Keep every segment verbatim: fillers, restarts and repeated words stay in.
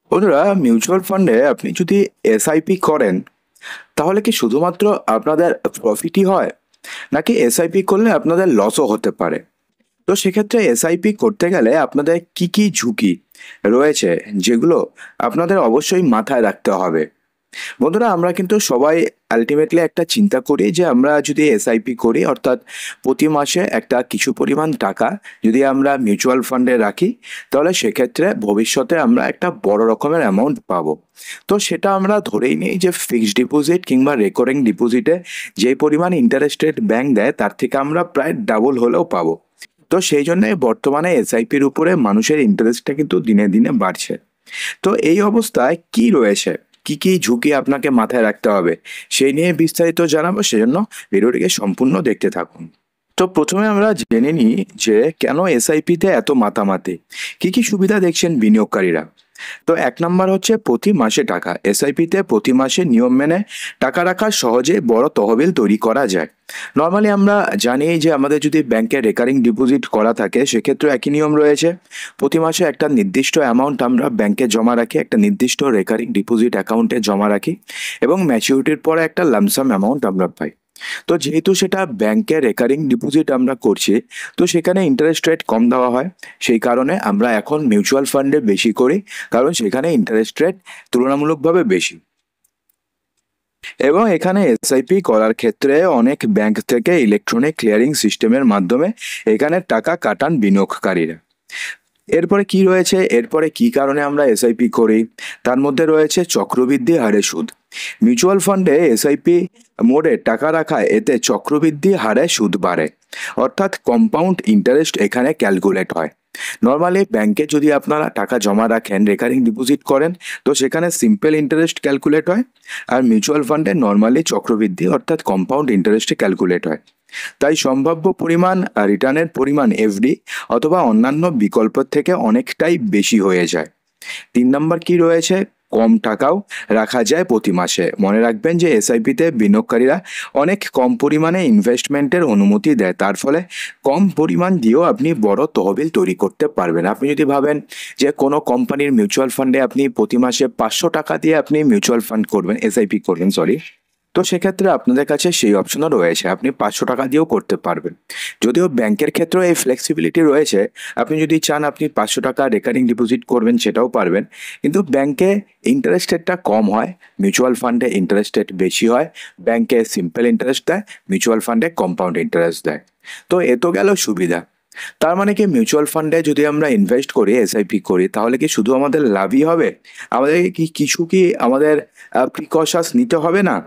বন্ধুরা, মিউচুয়াল ফান্ডে আপনি যদি এসআইপি করেন তাহলে কি শুধুমাত্র আপনাদের প্রফিটই হয়, নাকি এসআইপি করলে আপনাদের লসও হতে পারে? তো সেক্ষেত্রে এসআইপি করতে গেলে আপনাদের কি কি ঝুঁকি রয়েছে, যেগুলো আপনাদের অবশ্যই মাথায় রাখতে হবে। বন্ধুরা, আমরা কিন্তু সবাই আলটিমেটলি একটা চিন্তা করি যে আমরা যদি এসআইপি করি, অর্থাৎ প্রতি মাসে একটা কিছু পরিমাণ টাকা যদি আমরা মিউচুয়াল ফান্ডে রাখি, তাহলে সেক্ষেত্রে ভবিষ্যতে আমরা একটা বড় রকমের অ্যামাউন্ট পাবো। তো সেটা আমরা ধরেই নিই যে ফিক্সড ডিপোজিট কিংবা রেকারিং ডিপোজিটে যে পরিমাণ ইন্টারেস্ট রেট ব্যাংক দেয় তার থেকে আমরা প্রায় ডাবল হলেও পাবো। তো সেই জন্য বর্তমানে এসআইপির উপরে মানুষের ইন্টারেস্টটা কিন্তু দিনে দিনে বাড়ছে। তো এই অবস্থায় কি রয়েছে, কি কি ঝুঁকি আপনাকে মাথায় রাখতে হবে, সেই নিয়ে বিস্তারিত জানাবো, সেজন্য ভিডিওটিকে সম্পূর্ণ দেখতে থাকুন। তো প্রথমে আমরা জেনে নিই যে কেন এসআইপিতে এত মাতামাতি, কি কি সুবিধা দেখছেন বিনিয়োগকারীরা। তো এক নাম্বার হচ্ছে প্রতি মাসে টাকা। এসআইপিতে প্রতি মাসে নিয়ম মেনে টাকা রাখা সহজে বড় তহবিল তৈরি করা যায়। নর্মালি আমরা জানি যে আমাদের যদি ব্যাংকে রেকারিং ডিপোজিট করা থাকে সেক্ষেত্রে একই নিয়ম রয়েছে। প্রতি মাসে একটা নির্দিষ্ট অ্যামাউন্ট আমরা ব্যাংকে জমা রাখি, একটা নির্দিষ্ট রেকারিং ডিপোজিট অ্যাকাউন্টে জমা রাখি, এবং ম্যাচিউরিটির পরে একটা লামসাম অ্যামাউন্ট আমরা পাই। তো যেহেতু সেটা ব্যাংকে রেকারিং ডিপোজিট আমরা করছি, তো সেখানে ইন্টারেস্ট রেট কম দেওয়া হয়। সেই কারণে আমরা এখন মিউচুয়াল ফান্ডে বেশি করি, কারণ সেখানে ইন্টারেস্ট রেট তুলনামূলকভাবে বেশি। এবং এখানে এসআইপি করার ক্ষেত্রে অনেক ব্যাংক থেকে ইলেকট্রনিক ক্লিয়ারিং সিস্টেমের মাধ্যমে এখানে টাকা কাটান বিনিয়োগকারীরা। এরপরে কি রয়েছে, এরপরে কি কারণে আমরা এসআইপি করি, তার মধ্যে রয়েছে চক্রবৃদ্ধি হারে সুদ। মিউচুয়াল ফান্ডে এসআইপি মোডে টাকা রাখায় এতে চক্রবৃদ্ধি হারে সুদ বাড়ে, অর্থাৎ কম্পাউন্ড ইন্টারেস্ট এখানে ক্যালকুলেট হয়। নর্মালি ব্যাংকে যদি আপনারা টাকা জমা রাখেন, রেকারিং ডিপোজিট করেন, তো সেখানে সিম্পল ইন্টারেস্ট ক্যালকুলেট হয়, আর মিউচুয়াল ফান্ডে নর্মালি চক্রবৃদ্ধি অর্থাৎ কম্পাউন্ড ইন্টারেস্টে ক্যালকুলেট হয়। তাই সম্ভাব্য পরিমাণ রিটার্নের পরিমাণ এফডি অথবা অন্যান্য বিকল্পের থেকে অনেকটাই বেশি হয়ে যায়। তিন নম্বর কি রয়েছে, কম টাকাও রাখা যায় প্রতি মাসে। মনে রাখবেন যে এসআইপিতে বিনিয়োগকারীরা অনেক কম পরিমাণে ইনভেস্টমেন্টের অনুমতি দেয়, তার ফলে কম পরিমাণ দিয়েও আপনি বড় তহবিল তৈরি করতে পারবেন। আপনি যদি ভাবেন যে কোনো কোম্পানির মিউচুয়াল ফান্ডে আপনি প্রতি মাসে পাঁচশো টাকা দিয়ে আপনি মিউচুয়াল ফান্ড করবেন, এসআইপি করবেন সরি, তো সেক্ষেত্রে আপনাদের কাছে সেই অপশনও রয়েছে, আপনি পাঁচশো টাকা দিয়েও করতে পারবেন। যদিও ব্যাংকের ক্ষেত্রেও এই ফ্লেক্সিবিলিটি রয়েছে, আপনি যদি চান আপনি পাঁচশো টাকা রেকারিং ডিপোজিট করবেন সেটাও পারবেন, কিন্তু ব্যাংকে ইন্টারেস্ট রেটটা কম হয়, মিউচুয়াল ফান্ডে ইন্টারেস্ট রেট বেশি হয়। ব্যাংকে সিম্পল ইন্টারেস্ট দেয়, মিউচুয়াল ফান্ডে কম্পাউন্ড ইন্টারেস্ট দেয়। তো এ তো গেল সুবিধা। তার মানে কি মিউচুয়াল ফান্ডে যদি আমরা ইনভেস্ট করি, এসআইপি করি, তাহলে কি শুধু আমাদের লাভই হবে? আমাদের কি কিছু কি আমাদের প্রিকশনস নিতে হবে না?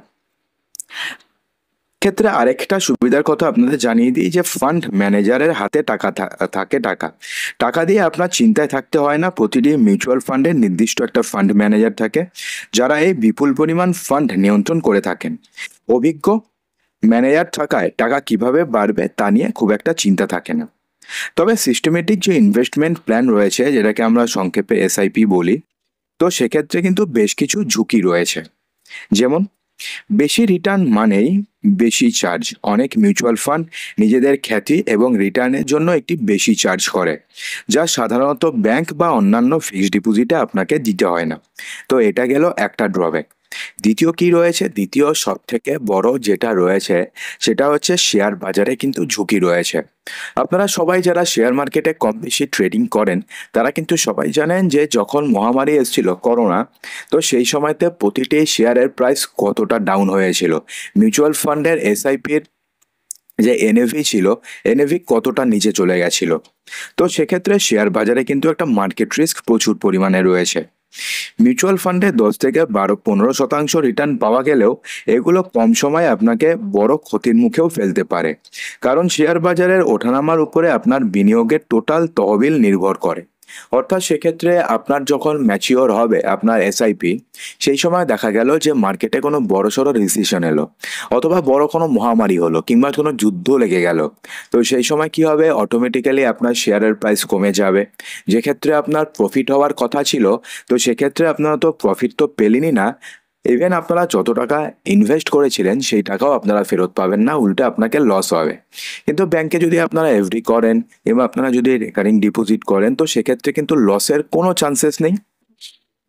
ক্ষেত্রে আরেকটা সুবিধার কথা আপনাদের জানিয়ে দিই যে ফান্ড ম্যানেজারের হাতে টাকা থা- থাকে। টাকা টাকা দিয়ে আপনার চিন্তায় থাকতে হয় না। প্রতিটি মিউচুয়াল ফান্ডের নির্দিষ্ট একটা ফান্ড ম্যানেজার থাকে, যারা এই বিপুল পরিমাণ ফান্ড নিয়ন্ত্রণ করে থাকেন। অভিজ্ঞ ম্যানেজার থাকায় টাকা কিভাবে বাড়বে তা নিয়ে খুব একটা চিন্তা থাকে না। তবে সিস্টেমেটিক যে ইনভেস্টমেন্ট প্ল্যান রয়েছে, যেটাকে আমরা সংক্ষেপে এসআইপি বলি, তো সেক্ষেত্রে কিন্তু বেশ কিছু ঝুঁকি রয়েছে। যেমন, বেশি রিটার্ন মানেই বেশি চার্জ। অনেক মিউচুয়াল ফান্ড নিজেদের খ্যাতি এবং রিটার্নের জন্য একটি বেশি চার্জ করে, যা সাধারণত ব্যাংক বা অন্যান্য ফিক্সড ডিপোজিটে আপনাকে দিতে হয় না। তো এটা গেল একটা ড্রব্যাক। দ্বিতীয় কি রয়েছে, দ্বিতীয় সব থেকে বড় যেটা রয়েছে সেটা হচ্ছে শেয়ার বাজারে কিন্তু ঝুঁকি রয়েছে। আপনারা সবাই যারা শেয়ার মার্কেটে কম বেশি ট্রেডিং করেন, তারা কিন্তু সবাই জানেন যে যখন মহামারী এসেছিল করোনা, তো সেই সময়তে প্রতিটি শেয়ারের প্রাইস কতটা ডাউন হয়েছিল। মিউচুয়াল ফান্ডের এসআইপির যে এনএভি ছিল, এনএভি কতটা নিচে চলে গেছিল। তো সেক্ষেত্রে শেয়ার বাজারে কিন্তু একটা মার্কেট রিস্ক প্রচুর পরিমাণে রয়েছে। মিউচুয়াল ফান্ডে দশ থেকে বারো পনেরো শতাংশ রিটার্ন পাওয়া গেলেও এগুলো কম সময়ে আপনাকে বড় ক্ষতির মুখেও ফেলতে পারে, কারণ শেয়ার বাজারের ওঠানামার উপরে আপনার বিনিয়োগের টোটাল তহবিল নির্ভর করে। অর্থাৎ সেক্ষেত্রে আপনার যখন ম্যাচিওর হবে আপনার এসআইপি, সেই সময় দেখা গেল যে মার্কেটে কোনো বড়সড় রিসিশন এলো, অথবা বড় কোনো মহামারী হলো, কিংবা কোনো যুদ্ধ লেগে গেল, তো সেই সময় কি হবে, অটোমেটিক্যালি আপনার শেয়ারের প্রাইস কমে যাবে। যে ক্ষেত্রে আপনার প্রফিট হওয়ার কথা ছিল, তো সেক্ষেত্রে আপনারা তো প্রফিট তো পেলেনই না, ইভেন আপনারা যত টাকা ইনভেস্ট করেছিলেন সেই টাকাও আপনারা ফেরত পাবেন না, উল্টে আপনাকে লস হবে। কিন্তু ব্যাংকে যদি আপনারা এফডি করেন এবং আপনারা যদি রেকারিং ডিপোজিট করেন, তো সেক্ষেত্রে কিন্তু লসের কোনো চান্সেস নেই।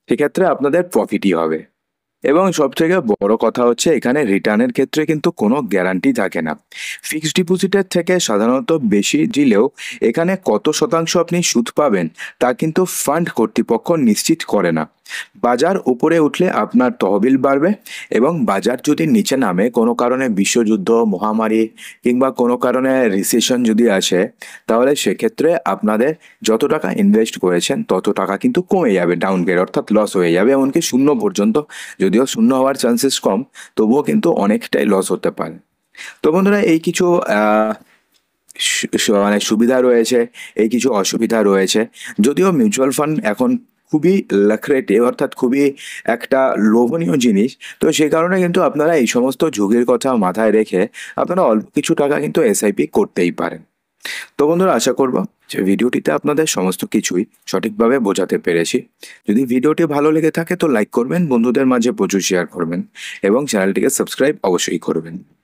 সেক্ষেত্রে আপনাদের প্রফিটই হবে। এবং সবথেকে বড় কথা হচ্ছে এখানে রিটার্নের ক্ষেত্রে কিন্তু কোনো গ্যারান্টি থাকে না। ফিক্সড ডিপোজিটের থেকে সাধারণত বেশি দিলেও এখানে কত শতাংশ আপনি সুদ পাবেন তা কিন্তু ফান্ড কর্তৃপক্ষ নিশ্চিত করে না। বাজার উপরে উঠলে আপনার তহবিল বাড়বে, এবং বাজার যদি নিচে নামে কোনো কারণে বিশ্বযুদ্ধ, মহামারী কিংবা কোনো কারণে রিসেশন যদি আসে, তাহলে সেক্ষেত্রে আপনাদের যত টাকা ইনভেস্ট করেছেন তত টাকা কিন্তু কমে যাবে, ডাউনগ্রেড অর্থাৎ লস হয়ে যাবে, এমনকি শূন্য পর্যন্ত। যদিও শূন্য হওয়ার চান্সেস কম, তবুও কিন্তু অনেকটাই লস হতে পারে। তো বন্ধুরা, এই কিছু আহ, সু- সু- মানে সুবিধা রয়েছে, এই কিছু অসুবিধা রয়েছে। যদিও মিউচুয়াল ফান্ড এখন খুবই লাক্রেটিভ অর্থাৎ খুবই একটা লোভনীয় জিনিস, তো সেই কারণে কিন্তু আপনারা এই সমস্ত ঝুঁকির কথা মাথায় রেখে আপনারা অল্প কিছু টাকা কিন্তু এসআইপি করতেই পারেন। তো বন্ধুরা, আশা করব যে ভিডিওটিতে আপনাদের সমস্ত কিছুই সঠিকভাবে বোঝাতে পেরেছি। যদি ভিডিওটি ভালো লেগে থাকে তো লাইক করবেন, বন্ধুদের মাঝে প্রচুর শেয়ার করবেন এবং চ্যানেলটিকে সাবস্ক্রাইব অবশ্যই করবেন।